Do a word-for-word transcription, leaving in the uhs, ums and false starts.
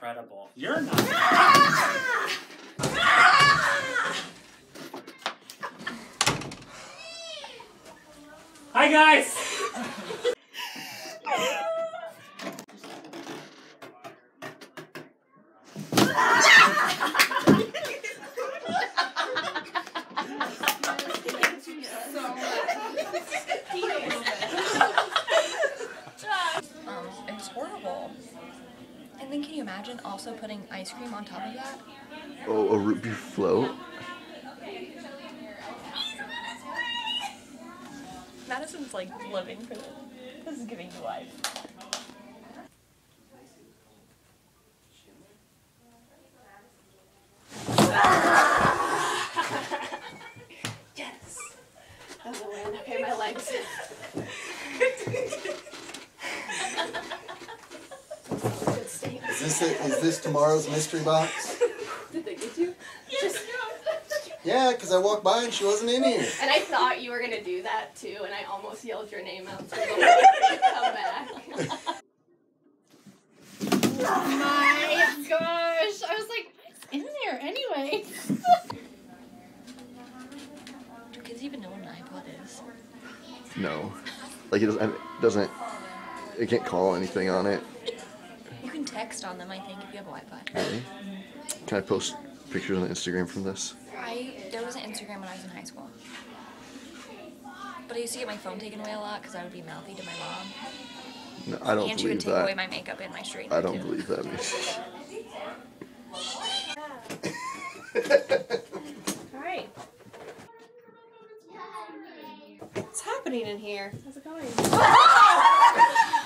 incredible. You're not. Hi guys! um, it was horrible. And then can you imagine also putting ice cream on top of that? Oh, a root beer float? Madison's like living for this. This is giving you life. Yes! That's a win. Okay, my legs. Is this it? Is this tomorrow's mystery box? Did they get you? Yes. Yeah, because I walked by and she wasn't in here. And I thought you were going to do that too, and I almost yelled your name out so the way to come back. Oh my gosh. I was like, what's in there anyway? Do kids even know what an iPod is? No. Like, it doesn't, it doesn't, it can't call anything on it. You can text on them, I think, if you have Wi-Fi. Really? Mm-hmm. Can I post pictures on Instagram from this? I, there was an Instagram when I was in high school. But I used to get my phone taken away a lot because I would be mouthy to my mom. No, I don't and she would believe take that. away my makeup and my straightener I don't too. believe that. Alright. What's happening in here? How's it going?